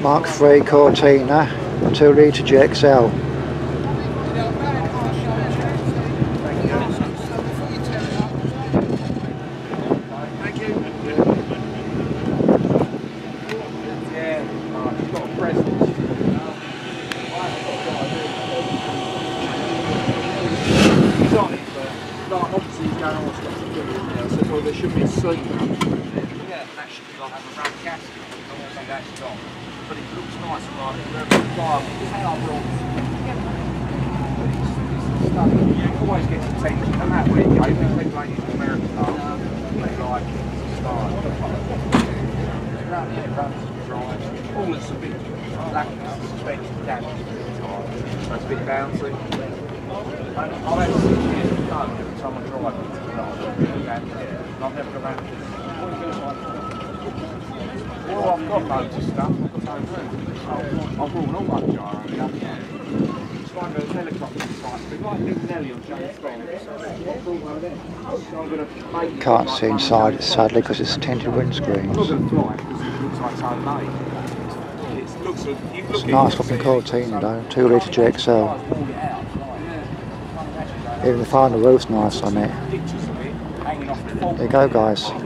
MK'3 Cortina 2-litre GXL. Obviously he's going on what's got to do with it, so there should be a seat. Yeah, that should be like having a rubber gasket. Obviously that's gone. But it looks nice and like wherever the guy is how wrong. But it's stuff that always gets attention. No matter where you go, even if people ain't using American art, they like the style. Around here, runs and drives. All that's a bit lacking is the suspension damage to the tyre. So it's a bit bouncy. I've had 6 years of done every time I drive it. I've never gone around to this. Well, I've got loads of stuff. I've got no room. I've brought an all-one gyro in up here. It's like a helicopter site. It's like Little Nelly on James Bond. I've brought one of them. So I'm going to make it. Can't see inside sadly because it's tinted windscreens. I'm not going to fly because it looks like it's homemade. It's a nice looking Cortina though, 2-litre GXL. Even the final roof's nice on it. There you go guys.